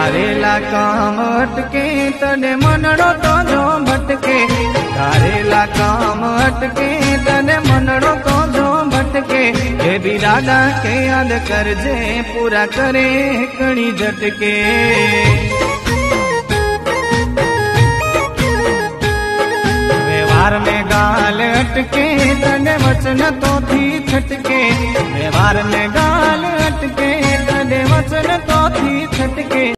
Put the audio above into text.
करेला काम अटके तने मनड़ो तो जो भटके, करेला काम अटके तने मनड़ो तो जो भटके। ये बिरादा के याद करजे पूरा करे कणी झटके। व्यवहार में गाल अटके तने वचन तो थी छटके, व्यवहार में गाल अटके तने वचन तो थी छटके।